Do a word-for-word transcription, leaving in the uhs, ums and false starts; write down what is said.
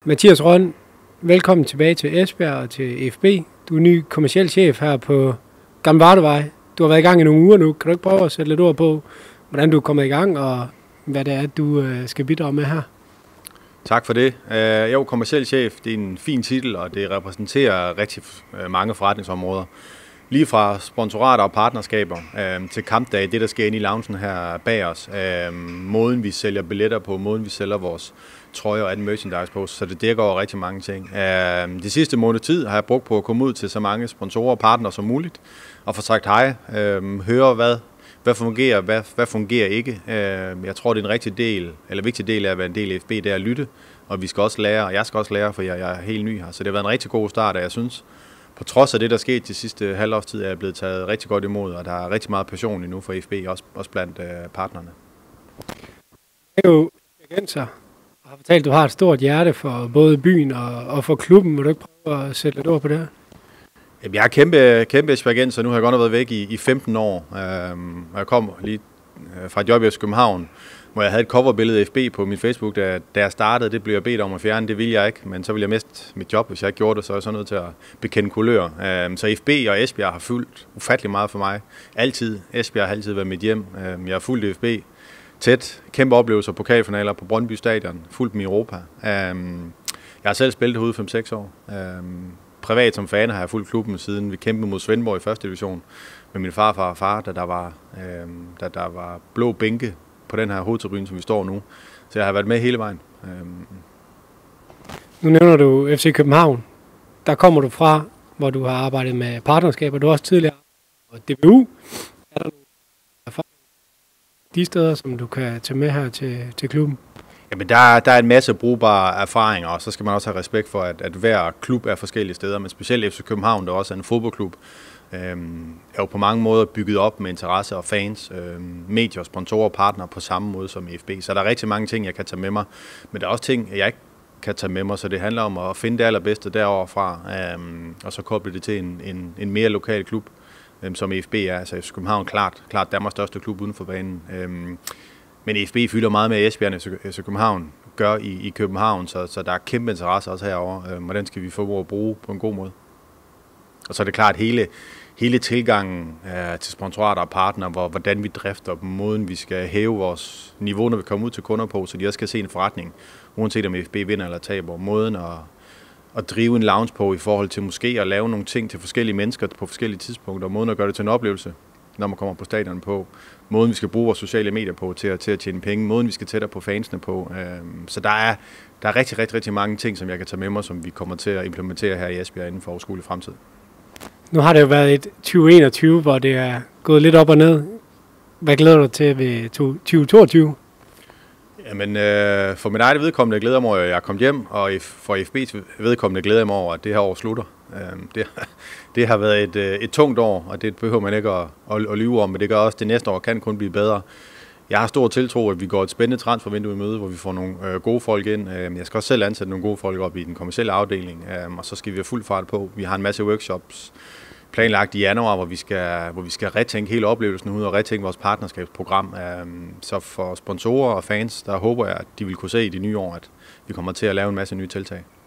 Mathias Rønn, velkommen tilbage til Esbjerg og til F B. Du er ny kommerciel chef her på Gamle Vardevej. Du har været i gang i nogle uger nu. Kan du ikke prøve at sætte lidt ord på, hvordan du er kommet i gang, og hvad det er, du skal bidrage med her? Tak for det. Jeg er jo kommerciel chef. Det er en fin titel, og det repræsenterer rigtig mange forretningsområder. Lige fra sponsorater og partnerskaber øh, til kampdage, det der sker inde i loungen her bag os. Øh, måden vi sælger billetter på, måden vi sælger vores trøjer og anden merchandise på, så det dækker over rigtig mange ting. Øh, de sidste måned tid har jeg brugt på at komme ud til så mange sponsorer og partnere som muligt, og få sagt hej, øh, høre hvad, hvad fungerer, hvad, hvad fungerer ikke. Øh, jeg tror, det er en rigtig del, eller vigtig del af at være en del af F B, det er at lytte, og vi skal også lære, og jeg skal også lære, for jeg, jeg er helt ny her. Så det har været en rigtig god start, og jeg synes, på trods af det, der skete de sidste halvårs tid, er jeg blevet taget rigtig godt imod, og der er rigtig meget passion endnu for F B, også, også blandt øh, partnerne. Det er jo agenser, og har fortalt, at du har et stort hjerte for både byen og, og for klubben. Vil du ikke prøve at sætte lidt ord på det her? Jamen, jeg er kæmpe, kæmpe Esbjergenser. Nu har jeg godt nok været væk i, i femten år. Øhm, jeg kom lige fra et job i København, hvor jeg havde et coverbillede af F B på min Facebook, da, da jeg startede. Det blev jeg bedt om at fjerne, det ville jeg ikke, men så ville jeg miste mit job, hvis jeg ikke gjorde det, så er jeg så nødt til at bekende kulør. Øhm, så F B og Esbjerg har fulgt ufattelig meget for mig. Altid. Esbjerg har altid været mit hjem. Øhm, jeg har fulgt F B tæt. Kæmpe oplevelser, pokalfinaler på Brøndby Stadion. Fulgt dem i Europa. Øhm, jeg har selv spillet herude fem seks år. Øhm, privat som fan har jeg fulgt klubben, siden vi kæmpede mod Svendborg i første division med min farfar og far, da der var, øhm, da der var blå bænke på den her hovedtribune, som vi står nu. Så jeg har været med hele vejen. Øhm. Nu nævner du F C København. Der kommer du fra, hvor du har arbejdet med partnerskaber. Du har også tidligere arbejdet med D B U. Er der nogle erfaringer de steder, som du kan tage med her til, til klubben? Jamen, der, der er en masse brugbare erfaringer, og så skal man også have respekt for, at, at hver klub er forskellige steder, men specielt F C København, der også er en fodboldklub, øhm, er jo på mange måder bygget op med interesse og fans, øhm, medier, sponsorer og partnere på samme måde som F B. Så der er rigtig mange ting, jeg kan tage med mig, men der er også ting, jeg ikke kan tage med mig, så det handler om at finde det allerbedste derovre fra, øhm, og så koble det til en, en, en mere lokal klub, øhm, som F B er. Altså F C København klart, klart Danmarks største klub uden for banen. Øhm, Men F B fylder meget med Esbjerg, end F C København gør i, i København, så, så der er kæmpe interesse også herovre, øhm, og den skal vi få at bruge på en god måde. Og så er det klart, at hele, hele tilgangen øh, til sponsorater og partner, hvor, hvordan vi drifter dem, måden vi skal hæve vores niveau, når vi kommer ud til kunder på, så de også skal se en forretning, uanset om F B vinder eller taber. Måden at, at drive en lounge på i forhold til måske at lave nogle ting til forskellige mennesker på forskellige tidspunkter, og måden at gøre det til en oplevelse, når man kommer på stadion på, måden vi skal bruge vores sociale medier på til at, til at tjene penge, måden vi skal tættere på fansene på. Så der er, der er rigtig, rigtig, rigtig mange ting, som jeg kan tage med mig, som vi kommer til at implementere her i Esbjerg inden for overskuelig fremtid. Nu har det jo været et tyve enogtyve, hvor det er gået lidt op og ned. Hvad glæder du til ved tyve toogtyve? Jamen, øh, for min eget vedkommende glæder jeg mig over, at jeg er kommet hjem, og for F B's vedkommende glæder jeg mig over, at det her år slutter. Øh, det, det har været et, et tungt år, og det behøver man ikke at, at, at lyve om, men det gør også, at det næste år kan kun blive bedre. Jeg har stor tiltro, at vi går et spændende transfervindue i møde, hvor vi får nogle øh, gode folk ind. Øh, jeg skal også selv ansætte nogle gode folk op i den kommercielle afdeling, øh, og så skal vi have fuld fart på. Vi har en masse workshops planlagt i januar, hvor vi skal, hvor vi skal retænke hele oplevelsen ud og retænke vores partnerskabsprogram. Så for sponsorer og fans, der håber jeg, at de vil kunne se i det nye år, at vi kommer til at lave en masse nye tiltag.